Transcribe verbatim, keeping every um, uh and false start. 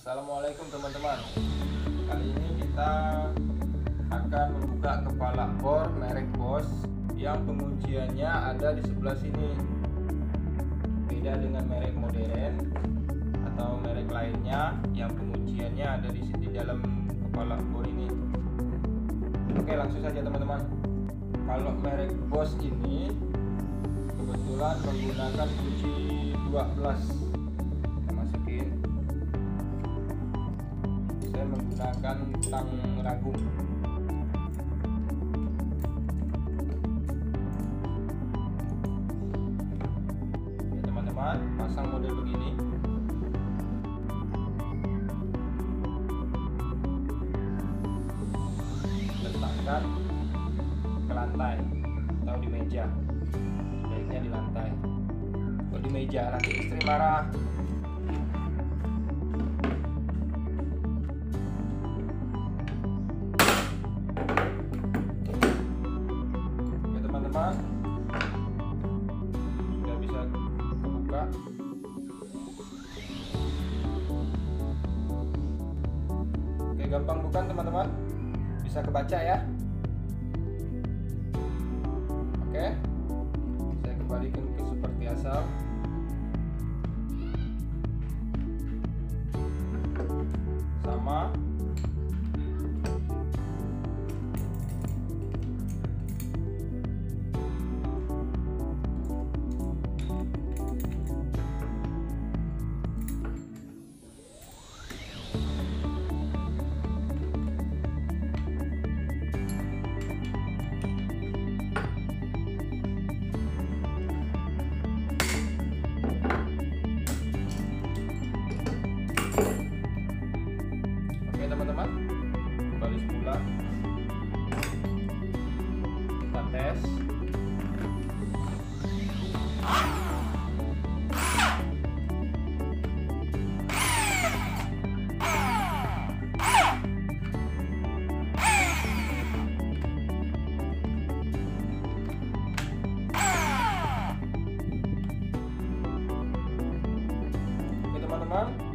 Assalamualaikum teman-teman. Kali ini kita akan membuka kepala bor merek Bosch yang pengunciannya ada di sebelah sini. Beda dengan merek modern atau merek lainnya yang pengunciannya ada di sini dalam kepala bor ini. Oke, langsung saja teman-teman. Kalau merek Bosch ini kebetulan menggunakan kunci dua belas. Kita masukin. Saya menggunakan tang ragung. Ya teman-teman, pasang model begini. Letakkan ke lantai atau di meja. Sebaiknya di lantai. Kalau di meja nanti istri marah. Oke teman-teman, sudah bisa kebuka. Oke, gampang bukan teman-teman? Bisa kebaca ya. Oke, saya kembalikan ke seperti asal. Sama. Oke teman-teman, kembali semula. Kita tes. Oke teman-teman,